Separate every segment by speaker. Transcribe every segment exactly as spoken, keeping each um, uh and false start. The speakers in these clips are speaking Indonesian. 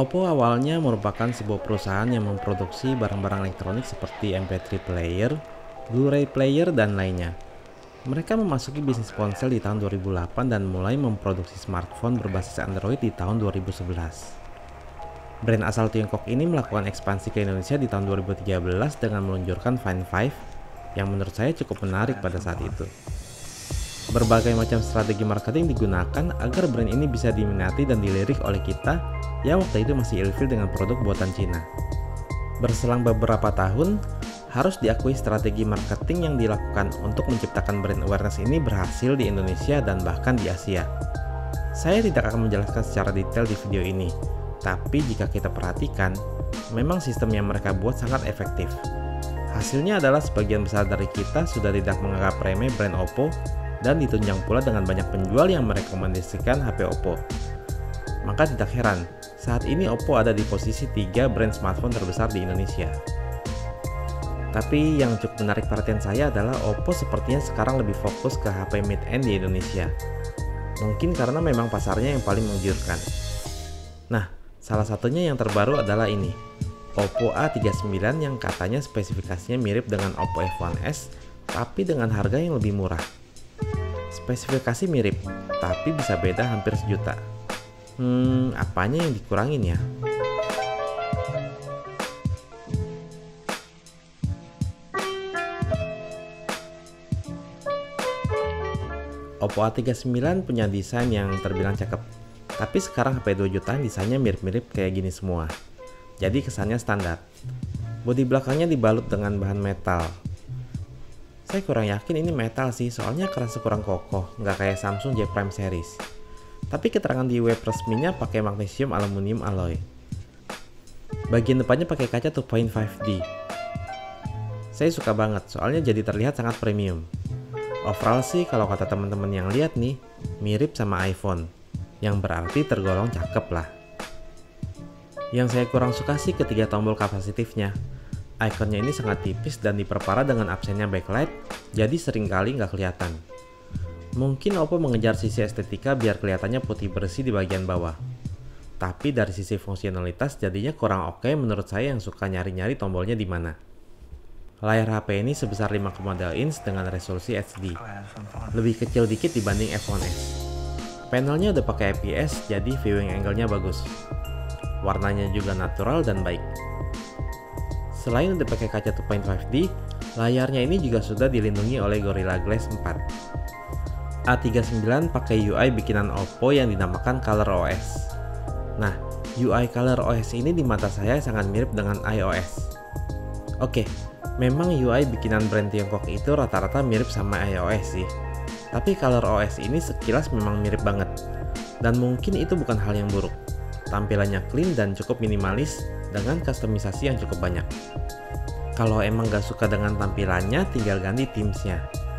Speaker 1: Oppo awalnya merupakan sebuah perusahaan yang memproduksi barang-barang elektronik seperti M P tiga player, Blu-ray player, dan lainnya. Mereka memasuki bisnis ponsel di tahun dua ribu delapan dan mulai memproduksi smartphone berbasis Android di tahun dua ribu sebelas. Brand asal Tiongkok ini melakukan ekspansi ke Indonesia di tahun dua ribu tiga belas dengan meluncurkan Find five yang menurut saya cukup menarik pada saat itu. Berbagai macam strategi marketing digunakan agar brand ini bisa diminati dan dilirik oleh kita yang waktu itu masih ilfil dengan produk buatan Cina. Berselang beberapa tahun, harus diakui strategi marketing yang dilakukan untuk menciptakan brand awareness ini berhasil di Indonesia dan bahkan di Asia. Saya tidak akan menjelaskan secara detail di video ini, tapi jika kita perhatikan, memang sistem yang mereka buat sangat efektif. Hasilnya adalah sebagian besar dari kita sudah tidak menganggap remeh brand Oppo dan ditunjang pula dengan banyak penjual yang merekomendasikan H P Oppo. Maka tidak heran, saat ini Oppo ada di posisi tiga brand smartphone terbesar di Indonesia. Tapi yang cukup menarik perhatian saya adalah Oppo sepertinya sekarang lebih fokus ke H P mid-end di Indonesia. Mungkin karena memang pasarnya yang paling menggiurkan. Nah, salah satunya yang terbaru adalah ini, Oppo A tiga puluh sembilan yang katanya spesifikasinya mirip dengan Oppo F satu s, tapi dengan harga yang lebih murah. Spesifikasi mirip, tapi bisa beda hampir sejuta. Hmm, apanya yang dikurangin ya? Oppo A tiga puluh sembilan punya desain yang terbilang cakep, tapi sekarang H P dua jutaan desainnya mirip-mirip kayak gini semua. Jadi kesannya standar. Bodi belakangnya dibalut dengan bahan metal. Saya kurang yakin ini metal sih, soalnya kerasa kurang kokoh, nggak kayak Samsung J Prime series. Tapi keterangan di web resminya pakai magnesium aluminium alloy. Bagian depannya pakai kaca dua koma lima D. Saya suka banget, soalnya jadi terlihat sangat premium. Overall sih kalau kata teman-teman yang lihat nih, mirip sama iPhone, yang berarti tergolong cakep lah. Yang saya kurang suka sih ketiga tombol kapasitifnya. Ikonnya ini sangat tipis dan diperparah dengan absennya backlight, jadi seringkali nggak kelihatan. Mungkin Oppo mengejar sisi estetika biar kelihatannya putih bersih di bagian bawah. Tapi dari sisi fungsionalitas jadinya kurang oke menurut saya yang suka nyari-nyari tombolnya di mana. Layar H P ini sebesar lima koma dua inch dengan resolusi H D. Lebih kecil dikit dibanding F satu s. Panelnya udah pakai I P S, jadi viewing angle-nya bagus. Warnanya juga natural dan baik. Selain udah pakai kaca dua koma lima D, layarnya ini juga sudah dilindungi oleh Gorilla Glass empat. A tiga puluh sembilan pakai U I bikinan Oppo yang dinamakan ColorOS. Nah, U I ColorOS ini di mata saya sangat mirip dengan iOS. Oke, memang U I bikinan brand Tiongkok itu rata-rata mirip sama iOS sih. Tapi ColorOS ini sekilas memang mirip banget. Dan mungkin itu bukan hal yang buruk. Tampilannya clean dan cukup minimalis dengan kustomisasi yang cukup banyak. Kalau emang gak suka dengan tampilannya, tinggal ganti themesnya.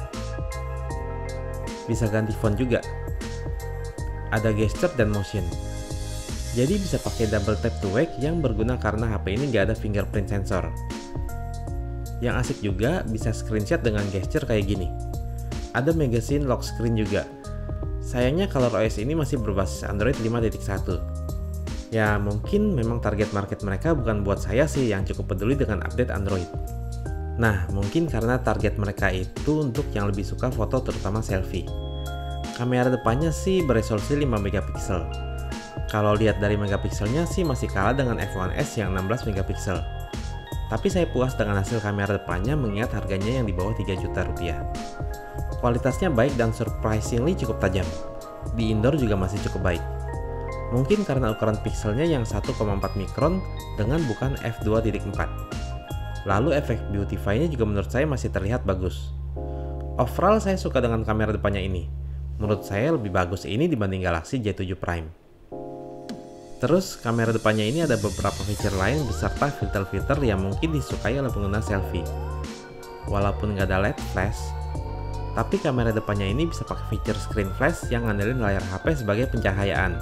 Speaker 1: Bisa ganti font juga. Ada gesture dan motion. Jadi bisa pakai double tap to wake yang berguna karena H P ini gak ada fingerprint sensor. Yang asik juga bisa screenshot dengan gesture kayak gini. Ada magazine lock screen juga. Sayangnya ColorOS ini masih berbasis Android lima titik satu. Ya mungkin memang target market mereka bukan buat saya sih yang cukup peduli dengan update Android. Nah mungkin karena target mereka itu untuk yang lebih suka foto terutama selfie. Kamera depannya sih beresolusi lima megapiksel. Kalau lihat dari megapikselnya sih masih kalah dengan F satu s yang enam belas megapiksel. Tapi saya puas dengan hasil kamera depannya mengingat harganya yang di bawah tiga juta rupiah. Kualitasnya baik dan surprisingly cukup tajam. Di indoor juga masih cukup baik. Mungkin karena ukuran pikselnya yang satu koma empat mikron dengan bukan f dua titik empat. Lalu efek beautify-nya juga menurut saya masih terlihat bagus. Overall saya suka dengan kamera depannya ini. Menurut saya lebih bagus ini dibanding Galaxy J tujuh Prime. Terus kamera depannya ini ada beberapa fitur lain beserta filter-filter yang mungkin disukai oleh pengguna selfie. Walaupun nggak ada L E D flash, tapi kamera depannya ini bisa pakai fitur screen flash yang ngandelin layar H P sebagai pencahayaan.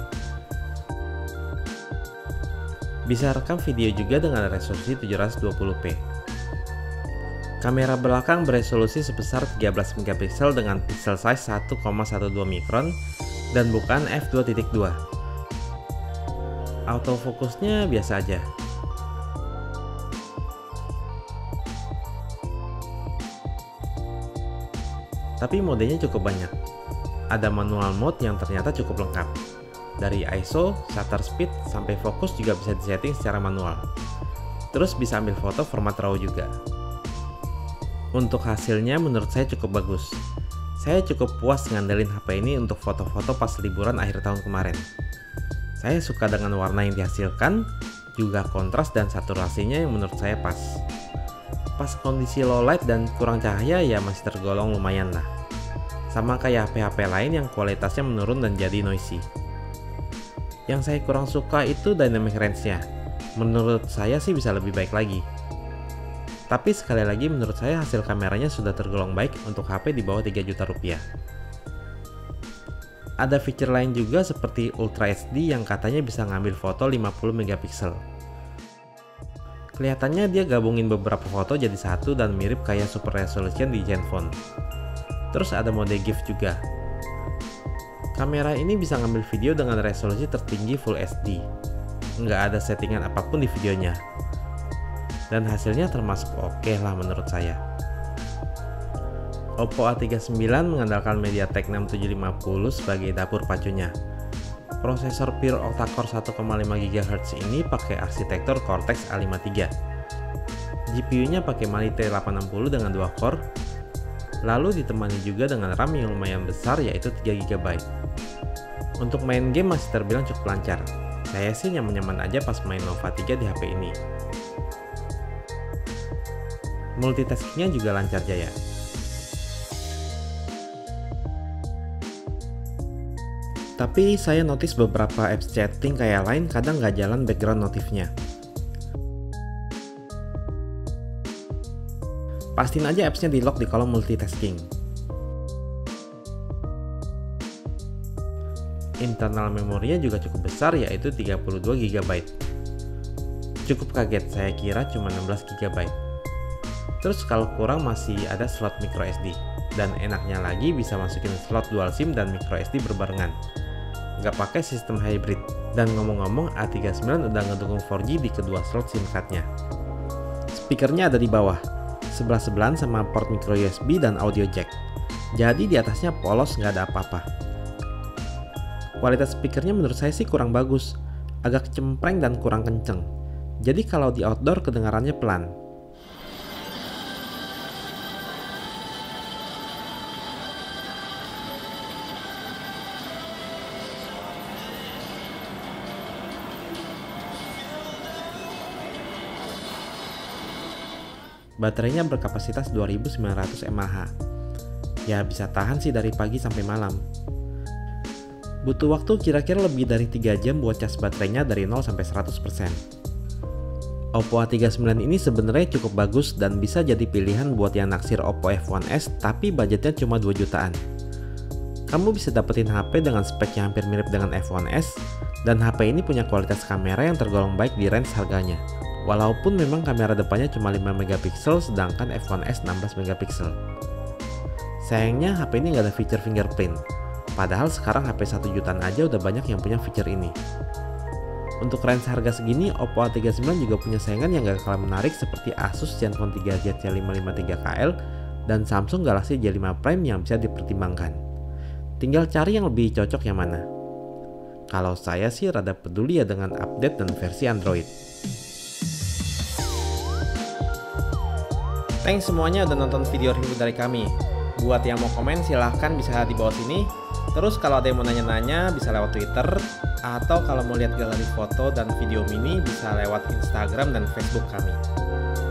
Speaker 1: Bisa rekam video juga dengan resolusi tujuh ratus dua puluh p. Kamera belakang beresolusi sebesar tiga belas megapiksel dengan pixel size satu koma satu dua mikron dan bukan f dua titik dua. Autofokusnya biasa aja. Tapi modenya cukup banyak. Ada manual mode yang ternyata cukup lengkap. Dari I S O, shutter speed, sampai fokus juga bisa disetting secara manual. Terus bisa ambil foto format RAW juga. Untuk hasilnya menurut saya cukup bagus. Saya cukup puas ngandelin H P ini untuk foto-foto pas liburan akhir tahun kemarin. Saya suka dengan warna yang dihasilkan, juga kontras dan saturasinya yang menurut saya pas. Pas kondisi low light dan kurang cahaya ya masih tergolong lumayan lah. Sama kayak H P-H P lain yang kualitasnya menurun dan jadi noisy. Yang saya kurang suka itu dynamic range-nya. Menurut saya sih bisa lebih baik lagi. Tapi sekali lagi menurut saya hasil kameranya sudah tergolong baik untuk H P di bawah tiga juta rupiah. Ada fitur lain juga seperti Ultra H D yang katanya bisa ngambil foto lima puluh megapiksel. Kelihatannya dia gabungin beberapa foto jadi satu dan mirip kayak super resolution di Zenfone. Terus ada mode GIF juga. Kamera ini bisa ngambil video dengan resolusi tertinggi Full H D. Nggak ada settingan apapun di videonya. Dan hasilnya termasuk oke lah menurut saya. Oppo A tiga puluh sembilan mengandalkan MediaTek enam tujuh lima nol sebagai dapur pacunya. Prosesor Pure Octa-core satu koma lima gigahertz ini pakai arsitektur Cortex A lima tiga. G P U-nya pakai Mali T delapan enam nol dengan dua core, lalu ditemani juga dengan RAM yang lumayan besar yaitu tiga giga byte. Untuk main game masih terbilang cukup lancar. Saya sih nyaman-nyaman aja pas main Nova tiga di H P ini. Multitaskingnya juga lancar jaya. Tapi saya notice beberapa apps chatting kayak Line kadang nggak jalan background notifnya. Pastiin aja appsnya di lock di kolom multitasking. Internal memorinya juga cukup besar yaitu tiga puluh dua giga byte. Cukup kaget, saya kira cuma enam belas giga byte. Terus kalau kurang masih ada slot micro S D. Dan enaknya lagi bisa masukin slot dual SIM dan micro S D berbarengan. Nggak pakai sistem hybrid. Dan ngomong-ngomong A tiga puluh sembilan udah ngedukung empat G di kedua slot SIM cardnya. Speakernya ada di bawah, sebelah-sebelahan sama port micro U S B dan audio jack. Jadi di atasnya polos nggak ada apa-apa. Kualitas speakernya menurut saya sih kurang bagus, agak cempreng dan kurang kenceng. Jadi kalau di outdoor kedengarannya pelan. Baterainya berkapasitas dua ribu sembilan ratus mAh. Ya bisa tahan sih dari pagi sampai malam. Butuh waktu kira-kira lebih dari tiga jam buat cas baterainya dari nol sampai seratus persen. Oppo A tiga puluh sembilan ini sebenarnya cukup bagus dan bisa jadi pilihan buat yang naksir Oppo F satu S tapi budgetnya cuma dua jutaan. Kamu bisa dapetin H P dengan spek yang hampir mirip dengan F satu S dan H P ini punya kualitas kamera yang tergolong baik di range harganya. Walaupun memang kamera depannya cuma lima megapiksel sedangkan F satu S enam belas megapiksel. Sayangnya H P ini nggak ada fitur fingerprint. Padahal sekarang H P satu jutaan aja udah banyak yang punya fitur ini. Untuk range harga segini, Oppo A tiga puluh sembilan juga punya saingan yang gak kalah menarik seperti Asus Zenfone tiga Z C lima lima tiga K L dan Samsung Galaxy J lima Prime yang bisa dipertimbangkan. Tinggal cari yang lebih cocok yang mana. Kalau saya sih rada peduli ya dengan update dan versi Android. Thanks semuanya udah nonton video review dari kami. Buat yang mau komen silahkan bisa di bawah sini. Terus kalau ada yang mau nanya-nanya bisa lewat Twitter, atau kalau mau lihat galeri foto dan video mini bisa lewat Instagram dan Facebook kami.